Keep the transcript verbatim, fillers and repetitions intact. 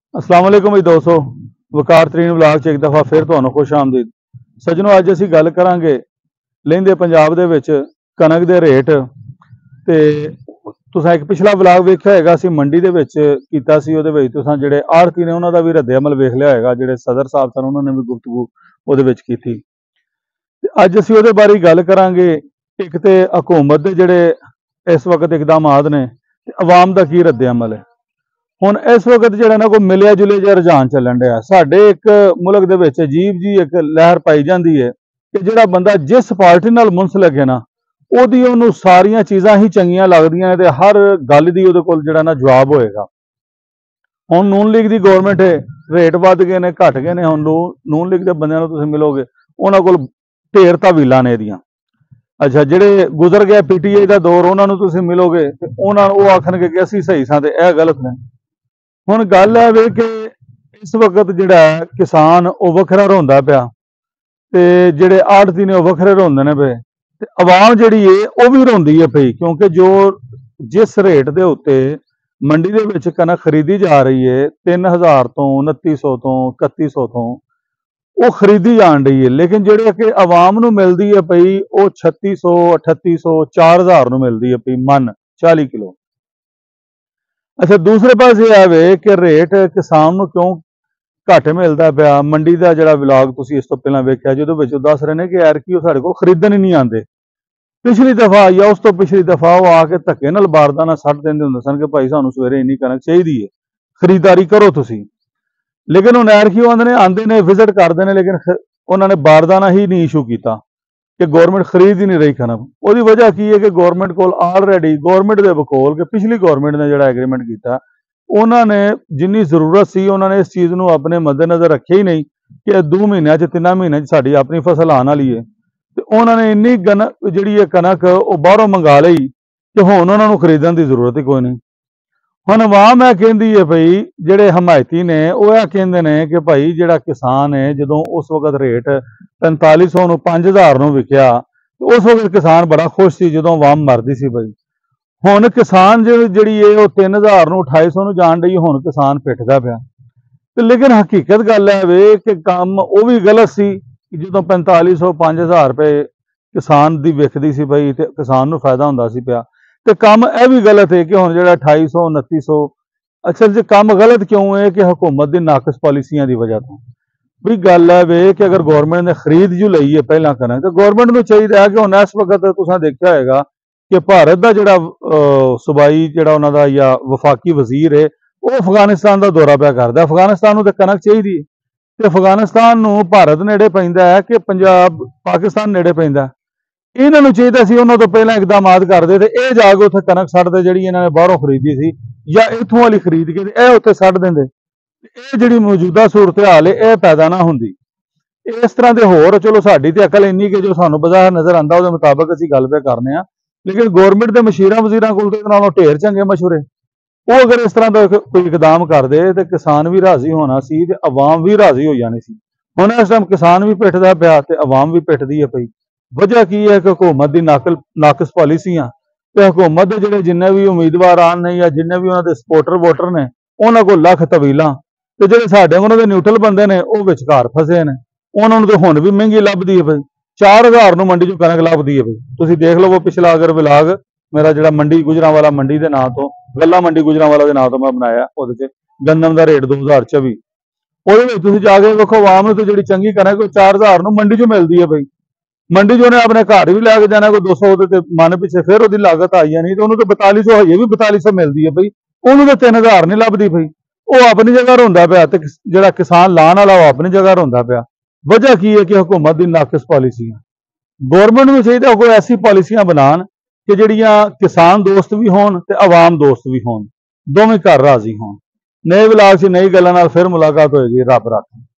अस्सलाम वालेकुम जी दोस्तों, वकार तरीन व्लॉग 'ਚ एक दफ़ा फिर ਤੁਹਾਨੂੰ खुश आमदीद। सज्जनों, ਅੱਜ ਅਸੀਂ ਗੱਲ ਕਰਾਂਗੇ ਲਹਿੰਦੇ ਪੰਜਾਬ ਦੇ ਵਿੱਚ ਕਣਕ ਦੇ ਰੇਟ ਤੇ ਤੁਸੀਂ ਇੱਕ ਪਿਛਲਾ ਵਲੌਗ ਵੇਖਿਆ ਹੋਏਗਾ, ਅਸੀਂ ਮੰਡੀ ਦੇ ਵਿੱਚ ਕੀਤਾ ਸੀ। ਉਹਦੇ ਵਿੱਚ ਤੁਸੀਂ ਜਿਹੜੇ ਆੜਤੀ ਨੇ ਉਹਨਾਂ ਦਾ ਵੀ ਰੱਦੇ ਅਮਲ ਵੇਖ ਲਿਆ ਹੋਏਗਾ, ਜਿਹੜੇ ਸਦਰ ਸਾਹਿਬ ਸਨ ਉਹਨਾਂ ਨੇ ਵੀ ਗੁਫ਼ਤਗੂ ਉਹਦੇ ਵਿੱਚ ਕੀਤੀ। ਤੇ ਅੱਜ ਅਸੀਂ ਉਹਦੇ ਬਾਰੇ ਗੱਲ ਕਰਾਂਗੇ। ਇੱਕ ਤੇ ਹਕੂਮਤ ਦੇ ਜਿਹੜੇ ਇਸ ਵਕਤ ਇਕਦਾਮਾਤ ਨੇ ਤੇ ਆਵਾਮ ਦਾ ਕੀ ਰੱਦੇ ਅਮਲ है। ਹੁਣ ਇਸ ਵਕਤ ਜਿਹੜਾ ਨਾ ਕੋਈ ਮਿਲਿਆ ਜੁਲਿਆ ਜਿਹਾ ਰੁਝਾਨ ਚੱਲਣ ਡਿਆ ਸਾਡੇ ਇੱਕ ਮੁਲਕ ਦੇ ਵਿੱਚ। ਅਜੀਬ ਜੀ ਇੱਕ ਲਹਿਰ ਪਾਈ ਜਾਂਦੀ ਹੈ ਕਿ ਜਿਹੜਾ ਬੰਦਾ ਜਿਸ ਪਾਰਟੀ ਨਾਲ ਮੁਨਸਲਿਕ ਹੈ ਨਾ, ਉਹਦੀ ਉਹਨੂੰ ਸਾਰੀਆਂ ਚੀਜ਼ਾਂ ਹੀ ਚੰਗੀਆਂ ਲੱਗਦੀਆਂ ਤੇ ਹਰ ਗੱਲ ਦੀ ਉਹਦੇ ਕੋਲ ਜਿਹੜਾ ਨਾ ਜਵਾਬ ਹੋਏਗਾ। ਹੁਣ ਨੂਨ ਲੀਗ ਦੀ ਗੌਰਮੈਂਟ ਹੈ, ਰੇਟ ਵੱਧ ਗਏ ਨੇ, ਘਟ ਗਏ ਨੇ। ਹੁਣ ਨੂਨ ਲੀਗ ਦੇ ਬੰਦਿਆਂ ਨੂੰ ਤੁਸੀਂ ਮਿਲੋਗੇ, ਉਹਨਾਂ ਕੋਲ ਢੇਰ ਤਵੀਲਾਂ ਨੇ ਇਹਦੀਆਂ। ਅੱਛਾ, ਜਿਹੜੇ ਗੁਜ਼ਰ ਗਿਆ ਪੀਟੀਆਈ ਦਾ ਦੌਰ, ਉਹਨਾਂ ਨੂੰ ਤੁਸੀਂ ਮਿਲੋਗੇ ਤੇ ਉਹਨਾਂ ਨੂੰ ਉਹ ਆਖਣਗੇ ਕਿ ਅਸੀਂ ਸਹੀ ਸਾਂ ਤੇ ਇਹ ਗਲਤ ਨੇ। ਹੁਣ ਗੱਲ ਹੈ ਵੇ ਕਿ ਇਸ ਵਕਤ ਜਿਹੜਾ ਕਿਸਾਨ ਉਹ ਵੱਖਰਾ ਰੋਂਦਾ ਪਿਆ ਤੇ ਜਿਹੜੇ ਆੜਤੀ ਨੇ ਉਹ ਵੱਖਰੇ ਰੋਂਦੇ ਨੇ ਪਏ, ਤੇ ਆਵਾਮ ਜਿਹੜੀ ਏ ਉਹ ਵੀ ਰੋਂਦੀ ਹੈ ਪਈ। ਕਿਉਂਕਿ ਜੋ ਜਿਸ ਰੇਟ ਦੇ ਉੱਤੇ ਮੰਡੀ ਦੇ ਵਿੱਚ ਕਣਕ ਖਰੀਦੀ ਜਾ ਰਹੀ ਹੈ, ਤਿੰਨ ਹਜ਼ਾਰ ਤੋਂ ਉਨੱਤੀ ਸੌ ਤੋਂ ਇਕੱਤੀ ਸੌ ਤੋਂ ਉਹ ਖਰੀਦੀ ਜਾਣ ਰਹੀ ਹੈ, ਲੇਕਿਨ ਜਿਹੜੇ ਕਿ ਆਵਾਮ ਨੂੰ ਮਿਲਦੀ ਹੈ ਪਈ ਉਹ ਛੱਤੀ ਸੌ ਅਠੱਤੀ ਸੌ ਚਾਰ ਹਜ਼ਾਰ ਨੂੰ ਮਿਲਦੀ ਹੈ ਪਈ ਮਨ ਚਾਲੀ ਕਿਲੋ। ਅੱਛਾ, ਦੂਸਰੇ ਪਾਸੇ ਆਵੇ ਕਿ ਰੇਟ ਕਿਸਾਨ ਨੂੰ ਕਿਉਂ ਘੱਟ ਮਿਲਦਾ ਪਿਆ। ਮੰਡੀ ਦਾ ਜਿਹੜਾ ਵਲੌਗ ਤੁਸੀਂ ਇਸ ਤੋਂ ਪਹਿਲਾਂ ਵੇਖਿਆ, ਜਿਹਦੇ ਵਿੱਚ ਉਹ ਦੱਸ ਰਹੇ ਨੇ ਕਿ ਐਰਕੀ ਉਹ ਸਾਡੇ ਕੋਲ ਖਰੀਦਣ ਹੀ ਨਹੀਂ ਆਉਂਦੇ। ਪਿਛਲੀ ਦਫਾ ਜਾਂ ਉਸ ਤੋਂ ਪਿਛਲੀ ਦਫਾ ਉਹ ਆ ਕੇ ਧੱਕੇ ਨਾਲ ਬਾਰਦਾਨਾ ਸੱਟ ਦਿੰਦੇ ਹੁੰਦੇ ਸਨ ਕਿ ਭਾਈ ਸਾਨੂੰ ਸਵੇਰੇ ਇੰਨੀ ਕਣਕ ਚਾਹੀਦੀ ਹੈ, ਖਰੀਦਦਾਰੀ ਕਰੋ ਤੁਸੀਂ। ਲੇਕਿਨ ਹੁਣ ਐਰਕੀ ਉਹ ਆਉਂਦੇ ਨੇ ਆਉਂਦੇ ਨੇ ਵਿਜ਼ਿਟ ਕਰਦੇ ਨੇ, ਲੇਕਿਨ ਉਹਨਾਂ ਨੇ ਬਾਰਦਾਨਾ ਹੀ ਨਹੀਂ ਇਸ਼ੂ ਕੀਤਾ ਕਿ ਗੌਰਮੈਂਟ ਖਰੀਦ ਹੀ ਨਹੀਂ ਰਹੀ ਕਣਕ। ਉਹਦੀ ਵਜ੍ਹਾ ਕੀ ਹੈ ਕਿ ਗੌਰਮੈਂਟ ਕੋਲ ਆਲਰੇਡੀ ਗੌਰਮੈਂਟ ਦੇ ਬਕੌਲ ਕਿ ਪਿਛਲੀ ਗੌਰਮੈਂਟ ਨੇ ਜਿਹੜਾ ਐਗਰੀਮੈਂਟ ਕੀਤਾ, ਉਹਨਾਂ ਨੇ ਜਿੰਨੀ ਜ਼ਰੂਰਤ ਸੀ ਉਹਨਾਂ ਨੇ ਇਸ ਚੀਜ਼ ਨੂੰ ਆਪਣੇ ਮੱਦੇਨਜ਼ਰ ਰੱਖਿਆ ਹੀ ਨਹੀਂ ਕਿ ਦੋ ਮਹੀਨਿਆਂ 'ਚ ਤਿੰਨਾਂ ਮਹੀਨਿਆਂ 'ਚ ਸਾਡੀ ਆਪਣੀ ਫਸਲ ਆਉਣ ਵਾਲੀ ਹੈ। ਤੇ ਉਹਨਾਂ ਨੇ ਇੰਨੀ ਕਣਕ ਜਿਹੜੀ ਹੈ ਕਣਕ ਉਹ ਬਾਹਰੋਂ ਮੰਗਾ ਲਈ ਕਿ ਹੁਣ ਉਹਨਾਂ ਨੂੰ ਖਰੀਦਣ ਦੀ ਜ਼ਰੂਰਤ ਹੀ ਕੋਈ ਨਹੀਂ। ਹੁਣ ਆਵਾਮ ਇਹ ਕਹਿੰਦੀ ਹੈ ਭਾਈ, ਜਿਹੜੇ ਹਮਾਇਤੀ ਨੇ ਉਹ ਇਹ ਕਹਿੰਦੇ ਨੇ ਕਿ ਭਾਈ ਜਿਹੜਾ ਕਿਸਾਨ ਹੈ, ਜਦੋਂ ਉਸ ਵਕਤ ਰੇਟ ਪੈਂਤਾਲੀ ਸੌ ਨੂੰ ਪੰਜ ਹਜ਼ਾਰ ਨੂੰ ਵਿਕਿਆ ਤੇ ਉਸ ਵਕਤ ਕਿਸਾਨ ਬੜਾ ਖੁਸ਼ ਸੀ ਜਦੋਂ ਆਵਾਮ ਮਰਦੀ ਸੀ ਭਾਈ। ਹੁਣ ਕਿਸਾਨ ਜਿਹੜੀ ਹੈ ਉਹ ਤਿੰਨ ਹਜ਼ਾਰ ਨੂੰ ਅਠਾਈ ਸੌ ਨੂੰ ਜਾਣ ਰਹੀ, ਹੁਣ ਕਿਸਾਨ ਪਿੱਟਦਾ ਪਿਆ। ਤੇ ਲੇਕਿਨ ਹਕੀਕਤ ਗੱਲ ਹੈ ਵੇ ਕਿ ਕੰਮ ਉਹ ਵੀ ਗਲਤ ਸੀ ਕਿ ਜਦੋਂ ਪੈਂਤਾਲੀ ਸੌ ਪੰਜ ਹਜ਼ਾਰ ਰੁਪਏ ਕਿਸਾਨ ਦੀ ਵਿਕਦੀ ਸੀ ਭਾਈ ਤੇ ਕਿਸਾਨ ਨੂੰ ਫਾਇਦਾ ਹੁੰਦਾ ਸੀ ਪਿਆ। ਤੇ ਕੰਮ ਇਹ ਵੀ ਗਲਤ ਹੈ ਕਿ ਹੁਣ ਜਿਹੜਾ ਅਠਾਈ ਸੌ ਉਨੱਤੀ ਸੌ, ਅਸਲ 'ਚ ਕੰਮ ਗਲਤ ਕਿਉਂ ਹੈ ਕਿ ਹਕੂਮਤ ਦੀ ਨਾਕਸ ਪਾਲਿਸੀਆਂ ਦੀ ਵਜ੍ਹਾ ਤੋਂ। ਵੀ ਗੱਲ ਹੈ ਵੇ ਕਿ ਅਗਰ ਗੌਰਮੈਂਟ ਨੇ ਖਰੀਦ ਜੋ ਲਈ ਹੈ ਪਹਿਲਾਂ ਕਣਕ, ਤੇ ਗੌਰਮੈਂਟ ਨੂੰ ਚਾਹੀਦਾ ਹੈ ਕਿ ਹੁਣ ਇਸ ਵਕਤ ਤੁਸੀਂ ਦੇਖਿਆ ਹੋਏਗਾ ਕਿ ਭਾਰਤ ਦਾ ਜਿਹੜਾ ਸੂਬਾਈ ਜਿਹੜਾ ਉਹਨਾਂ ਦਾ ਜਾਂ ਵਫਾਕੀ ਵਜ਼ੀਰ ਹੈ ਉਹ ਅਫਗਾਨਿਸਤਾਨ ਦਾ ਦੌਰਾ ਪਿਆ ਕਰਦਾ। ਅਫਗਾਨਿਸਤਾਨ ਨੂੰ ਤਾਂ ਕਣਕ ਚਾਹੀਦੀ ਹੈ ਤੇ ਅਫਗਾਨਿਸਤਾਨ ਨੂੰ ਭਾਰਤ ਨੇੜੇ ਪੈਂਦਾ ਹੈ ਕਿ ਪੰਜਾਬ ਪਾਕਿਸਤਾਨ ਨੇੜੇ ਪੈਂਦਾ। ਇਹਨਾਂ ਨੂੰ ਚਾਹੀਦਾ ਸੀ ਉਹਨਾਂ ਤੋਂ ਪਹਿਲਾਂ ਇਕਦਾਮਾਤ ਕਰਦੇ ਤੇ ਇਹ ਜਾ ਕੇ ਉੱਥੇ ਕਣਕ ਛੱਡਦੇ ਜਿਹੜੀ ਇਹਨਾਂ ਨੇ ਬਾਹਰੋਂ ਖਰੀਦੀ ਸੀ, ਜਾਂ ਇੱਥੋਂ ਵਾਲੀ ਖਰੀਦ ਕੇ ਇਹ ਉੱਥੇ ਛੱਡ ਦਿੰਦੇ। ਇਹ ਜਿਹੜੀ ਮੌਜੂਦਾ ਸੂਰਤ ਹਾਲ ਹੈ ਇਹ ਪੈਦਾ ਨਾ ਹੁੰਦੀ। ਇਸ ਤਰ੍ਹਾਂ ਦੇ ਹੋਰ ਚਲੋ ਸਾਡੀ ਤੇ ਅਕਲ ਇੰਨੀ ਕਿ ਜੋ ਸਾਨੂੰ ਬਾਜ਼ਾਰ ਨਜ਼ਰ ਆਉਂਦਾ ਉਹਦੇ ਮੁਤਾਬਕ ਅਸੀਂ ਗੱਲ ਪੇ ਕਰਨੇ ਆ, ਲੇਕਿਨ ਗੌਰਮੈਂਟ ਦੇ ਮਸ਼ੀਰਾਂ ਵਜ਼ੀਰਾਂ ਕੋਲ ਤੇ ਨਾਲੋਂ ਢੇਰ ਚੰਗੇ ਮਸ਼ਵਰੇ। ਉਹ ਅਗਰ ਇਸ ਤਰ੍ਹਾਂ ਦਾ ਕੋਈ ਇਕਦਾਮ ਕਰਦੇ ਤੇ ਕਿਸਾਨ ਵੀ ਰਾਜ਼ੀ ਹੋਣਾ ਸੀ ਤੇ ਆਵਾਮ ਵੀ ਰਾਜ਼ੀ ਹੋ ਜਾਣੀ ਸੀ। ਹੁਣ ਇਸ ਟਾਈਮ ਕਿਸਾਨ ਵੀ ਪਿੱਟਦਾ ਪਿਆ ਤੇ ਆਵਾਮ ਵੀ ਪਿੱਟਦੀ ਹੈ ਪਈ। ਵਜ੍ਹਾ ਕੀ ਹੈ ਕਿ ਹਕੂਮਤ ਦੀ ਨਾਕਲ ਨਾਕਸ ਪਾਲਿਸੀਆਂ ਤੇ ਹਕੂਮਤ ਦੇ ਜਿਹੜੇ ਜਿੰਨੇ ਵੀ ਉਮੀਦਵਾਰ ਆਣ ਨੇ ਜਾਂ ਜਿੰਨੇ ਵੀ ਉਹਨਾਂ ਦੇ ਸਪੋਰਟਰ ਵੋਟਰ ਨੇ, ਉਹਨਾਂ ਕੋਲ ਲੱਖ ਤਵੀਲਾਂ, ਤੇ ਜਿਹੜੇ ਸਾਡੇ ਉਹਨਾਂ ਦੇ ਨਿਊਟਰਲ ਬੰਦੇ ਨੇ ਉਹ ਵਿਚਕਾਰ ਫਸੇ ਨੇ। ਉਹਨਾਂ ਨੂੰ ਤਾਂ ਹੁਣ ਵੀ ਮਹਿੰਗੀ ਲੱਭਦੀ ਹੈ ਭਾਈ, ਚਾਰ ਹਜ਼ਾਰ ਨੂੰ ਮੰਡੀ 'ਚੋਂ ਕਣਕ ਲੱਭਦੀ ਹੈ ਭਾਈ। ਤੁਸੀਂ ਦੇਖ ਲਓ ਉਹ ਪਿਛਲਾ ਅਗਰ ਵਿਲਾਗ ਮੇਰਾ ਜਿਹੜਾ ਮੰਡੀ ਗੁਜਰਾਂਵਾਲਾ ਮੰਡੀ ਦੇ ਨਾਂ ਤੋਂ, ਗੱਲਾ ਮੰਡੀ ਗੁਜਰਾਂਵਾਲਾ ਦੇ ਨਾਂ ਤੋਂ ਮੈਂ ਬਣਾਇਆ, ਉਹਦੇ 'ਚ ਗੰਦਮ ਦਾ ਰੇਟ ਦੋ ਹਜ਼ਾਰ ਚੌਵੀ, ਉਹਦੇ ਵਿੱਚ ਤੁਸੀਂ ਜਾ ਕੇ ਵੇਖੋ ਆਵਾਮ ਨੂੰ ਤੇ ਜਿਹੜੀ ਚੰਗੀ ਕਣਕ ਉਹ ਚਾਰ ਹਜ਼ਾਰ ਨੂੰ ਮੰਡੀ 'ਚੋਂ ਮਿਲਦੀ ਹੈ ਭਾਈ। ਮੰਡੀ 'ਚ ਉਹਨੇ ਆਪਣੇ ਘਰ ਵੀ ਲੈ ਕੇ ਜਾਣਾ, ਕੋਈ ਦੋ ਸੌ ਉਹਦੇ ਤੇ ਮਨ ਪਿੱਛੇ ਫਿਰ ਉਹਦੀ ਲਾਗਤ ਆਈ ਜਾਣੀ, ਤੇ ਉਹਨੂੰ ਤਾਂ ਬਤਾਲੀ ਸੌ ਹਜੇ ਵੀ ਬਤਾਲੀ ਸੌ ਮਿਲਦੀ ਹੈ ਭਾਈ, ਉਹਨੂੰ ਤਾਂ ਤਿੰਨ ਹਜ਼ਾਰ ਨਹੀਂ ਲੱਭਦੀ ਭਾਈ। ਉਹ ਆਪਣੀ ਜਗ੍ਹਾ ਰੋਂਦਾ ਪਿਆ ਤੇ ਜਿਹੜਾ ਕਿਸਾਨ ਲਾਣ ਵਾਲਾ ਉਹ ਆਪਣੀ ਜਗ੍ਹਾ ਰੋਂਦਾ ਪਿਆ। ਵਜ੍ਹਾ ਕੀ ਹੈ ਕਿ ਹਕੂਮਤ ਦੀ ਨਾਕਸ ਪਾਲਿਸੀਆਂ। ਗੌਰਮੈਂਟ ਨੂੰ ਚਾਹੀਦਾ ਕੋਈ ਐਸੀ ਪਾਲਿਸੀਆਂ ਬਣਾਉਣ ਕਿ ਜਿਹੜੀਆਂ ਕਿਸਾਨ ਦੋਸਤ ਵੀ ਹੋਣ ਤੇ ਆਵਾਮ ਦੋਸਤ ਵੀ ਹੋਣ, ਦੋਵੇਂ ਘਰ ਰਾਜ਼ੀ ਹੋਣ। ਨਏ ਵਲੌਗ 'ਚ ਨਈ ਗੱਲਾਂ ਨਾਲ ਫਿਰ ਮੁਲਾਕਾਤ ਹੋਏਗੀ। ਰੱਬ ਰਾਖਾ।